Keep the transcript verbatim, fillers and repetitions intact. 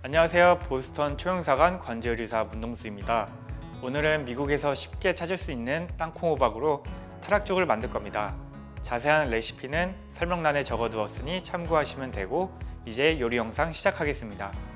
안녕하세요. 보스턴 초영사관 관제의료사 문동수입니다. 오늘은 미국에서 쉽게 찾을 수 있는 땅콩 호박으로 타락죽을 만들 겁니다. 자세한 레시피는 설명란에 적어두었으니 참고하시면 되고, 이제 요리 영상 시작하겠습니다.